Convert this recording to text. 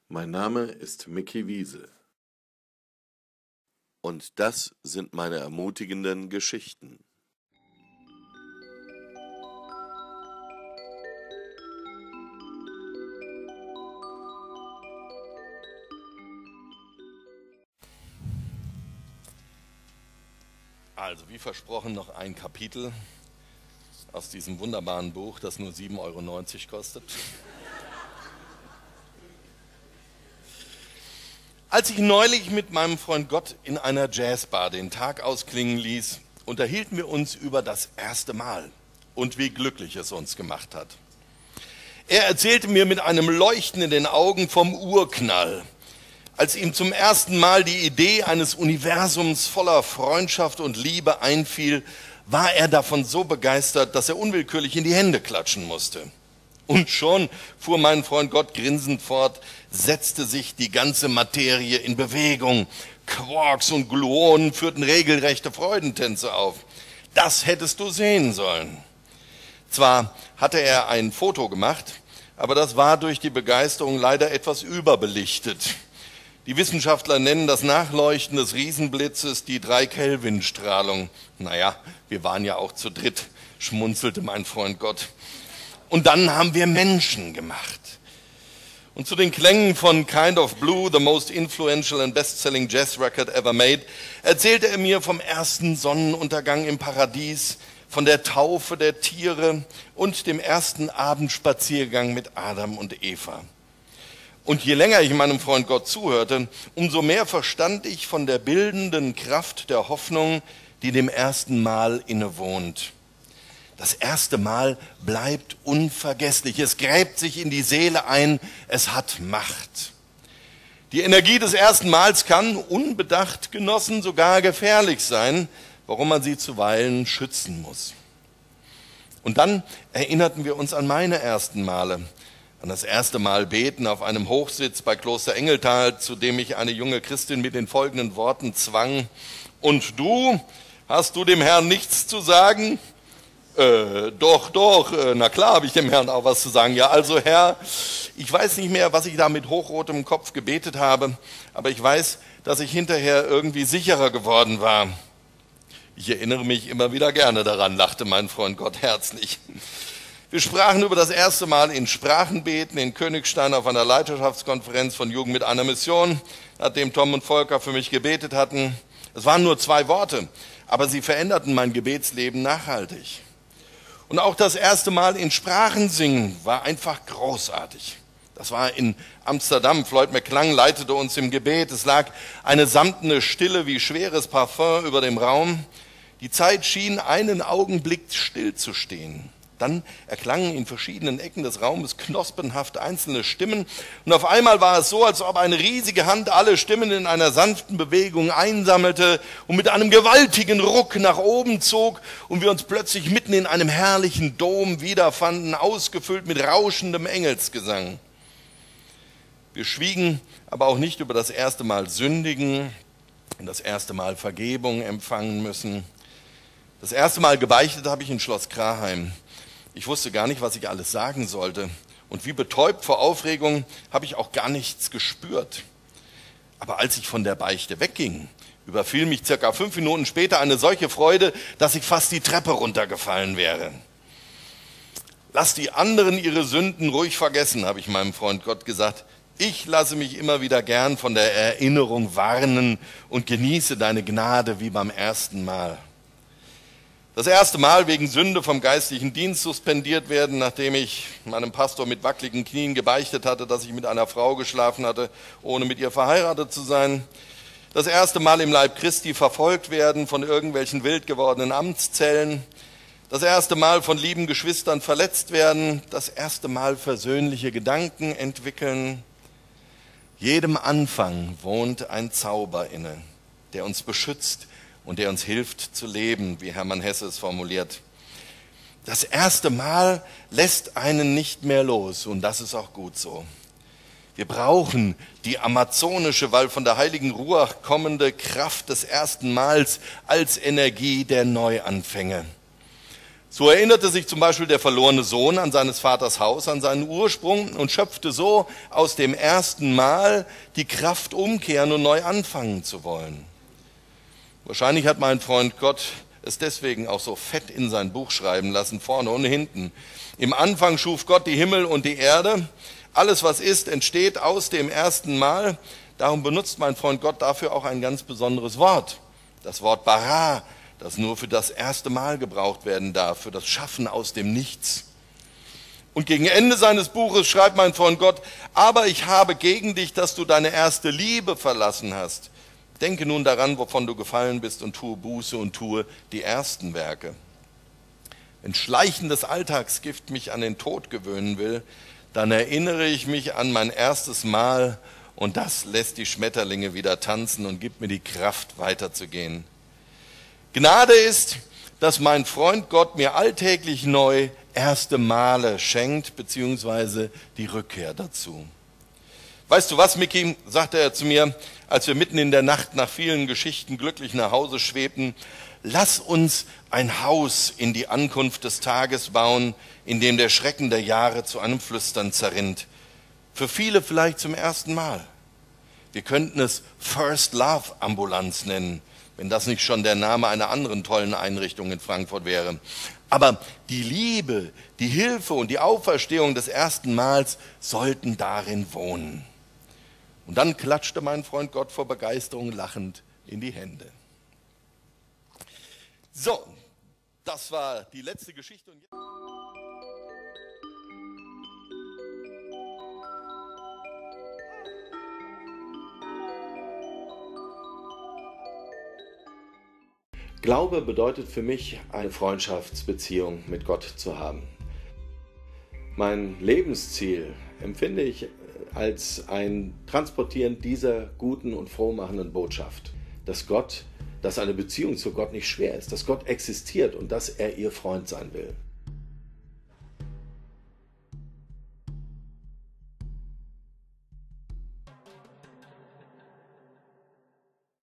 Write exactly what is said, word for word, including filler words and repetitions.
Mein Name ist Micky Wiese und das sind meine ermutigenden Geschichten. Also wie versprochen noch ein Kapitel aus diesem wunderbaren Buch, das nur sieben Euro neunzig kostet. Als ich neulich mit meinem Freund Gott in einer Jazzbar den Tag ausklingen ließ, unterhielten wir uns über das erste Mal und wie glücklich es uns gemacht hat. Er erzählte mir mit einem Leuchten in den Augen vom Urknall, als ihm zum ersten Mal die Idee eines Universums voller Freundschaft und Liebe einfiel, war er davon so begeistert, dass er unwillkürlich in die Hände klatschen musste. Und schon, fuhr mein Freund Gott grinsend fort, setzte sich die ganze Materie in Bewegung. Quarks und Gluonen führten regelrechte Freudentänze auf. Das hättest du sehen sollen. Zwar hatte er ein Foto gemacht, aber das war durch die Begeisterung leider etwas überbelichtet. Die Wissenschaftler nennen das Nachleuchten des Riesenblitzes die Drei-Kelvin-Strahlung. Naja, wir waren ja auch zu dritt, schmunzelte mein Freund Gott. Und dann haben wir Menschen gemacht. Und zu den Klängen von Kind of Blue, the most influential and best-selling jazz record ever made, erzählte er mir vom ersten Sonnenuntergang im Paradies, von der Taufe der Tiere und dem ersten Abendspaziergang mit Adam und Eva. Und je länger ich meinem Freund Gott zuhörte, umso mehr verstand ich von der bildenden Kraft der Hoffnung, die dem ersten Mal innewohnt. Das erste Mal bleibt unvergesslich. Es gräbt sich in die Seele ein. Es hat Macht. Die Energie des ersten Mals kann, unbedacht genossen, sogar gefährlich sein, warum man sie zuweilen schützen muss. Und dann erinnerten wir uns an meine ersten Male. An das erste Mal beten auf einem Hochsitz bei Kloster Engeltal, zu dem mich eine junge Christin mit den folgenden Worten zwang. Und du, hast du dem Herrn nichts zu sagen? Äh, doch, doch, äh, na klar habe ich dem Herrn auch was zu sagen. Ja, also Herr, ich weiß nicht mehr, was ich da mit hochrotem Kopf gebetet habe, aber ich weiß, dass ich hinterher irgendwie sicherer geworden war. Ich erinnere mich immer wieder gerne daran, lachte mein Freund Gott herzlich. Wir sprachen über das erste Mal in Sprachenbeten in Königstein auf einer Leiterschaftskonferenz von Jugend mit einer Mission, nachdem Tom und Volker für mich gebetet hatten. Es waren nur zwei Worte, aber sie veränderten mein Gebetsleben nachhaltig. Und auch das erste Mal in Sprachen singen war einfach großartig. Das war in Amsterdam. Floyd McClung leitete uns im Gebet. Es lag eine samtene Stille wie schweres Parfum über dem Raum. Die Zeit schien einen Augenblick still zu stehen. Dann erklangen in verschiedenen Ecken des Raumes knospenhaft einzelne Stimmen. Und auf einmal war es so, als ob eine riesige Hand alle Stimmen in einer sanften Bewegung einsammelte und mit einem gewaltigen Ruck nach oben zog und wir uns plötzlich mitten in einem herrlichen Dom wiederfanden, ausgefüllt mit rauschendem Engelsgesang. Wir schwiegen aber auch nicht über das erste Mal sündigen und das erste Mal Vergebung empfangen müssen. Das erste Mal gebeichtet habe ich in Schloss Kraheim. Ich wusste gar nicht, was ich alles sagen sollte. Und wie betäubt vor Aufregung habe ich auch gar nichts gespürt. Aber als ich von der Beichte wegging, überfiel mich circa fünf Minuten später eine solche Freude, dass ich fast die Treppe runtergefallen wäre. Lass die anderen ihre Sünden ruhig vergessen, habe ich meinem Freund Gott gesagt. Ich lasse mich immer wieder gern von der Erinnerung warnen und genieße deine Gnade wie beim ersten Mal. Das erste Mal wegen Sünde vom geistlichen Dienst suspendiert werden, nachdem ich meinem Pastor mit wackeligen Knien gebeichtet hatte, dass ich mit einer Frau geschlafen hatte, ohne mit ihr verheiratet zu sein. Das erste Mal im Leib Christi verfolgt werden von irgendwelchen wild gewordenen Amtszellen. Das erste Mal von lieben Geschwistern verletzt werden. Das erste Mal versöhnliche Gedanken entwickeln. Jedem Anfang wohnt ein Zauber inne, der uns beschützt und der uns hilft zu leben, wie Hermann Hesse es formuliert. Das erste Mal lässt einen nicht mehr los und das ist auch gut so. Wir brauchen die amazonische, weil von der heiligen Ruach kommende Kraft des ersten Mals als Energie der Neuanfänge. So erinnerte sich zum Beispiel der verlorene Sohn an seines Vaters Haus, an seinen Ursprung und schöpfte so aus dem ersten Mal die Kraft, umkehren und neu anfangen zu wollen. Wahrscheinlich hat mein Freund Gott es deswegen auch so fett in sein Buch schreiben lassen, vorne und hinten. Im Anfang schuf Gott die Himmel und die Erde. Alles, was ist, entsteht aus dem ersten Mal. Darum benutzt mein Freund Gott dafür auch ein ganz besonderes Wort. Das Wort bara, das nur für das erste Mal gebraucht werden darf, für das Schaffen aus dem Nichts. Und gegen Ende seines Buches schreibt mein Freund Gott, aber ich habe gegen dich, dass du deine erste Liebe verlassen hast. Denke nun daran, wovon du gefallen bist, und tue Buße und tue die ersten Werke. Wenn schleichendes Alltagsgift mich an den Tod gewöhnen will, dann erinnere ich mich an mein erstes Mal, und das lässt die Schmetterlinge wieder tanzen und gibt mir die Kraft, weiterzugehen. Gnade ist, dass mein Freund Gott mir alltäglich neu erste Male schenkt, beziehungsweise die Rückkehr dazu. Weißt du was, Micky, sagte er zu mir, als wir mitten in der Nacht nach vielen Geschichten glücklich nach Hause schwebten, lass uns ein Haus in die Ankunft des Tages bauen, in dem der Schrecken der Jahre zu einem Flüstern zerrinnt. Für viele vielleicht zum ersten Mal. Wir könnten es First Love Ambulanz nennen, wenn das nicht schon der Name einer anderen tollen Einrichtung in Frankfurt wäre. Aber die Liebe, die Hilfe und die Auferstehung des ersten Mals sollten darin wohnen. Und dann klatschte mein Freund Gott vor Begeisterung lachend in die Hände. So, das war die letzte Geschichte. Und Glaube bedeutet für mich, eine Freundschaftsbeziehung mit Gott zu haben. Mein Lebensziel empfinde ich als ein Transportieren dieser guten und frohmachenden Botschaft, dass Gott, dass eine Beziehung zu Gott nicht schwer ist, dass Gott existiert und dass er ihr Freund sein will.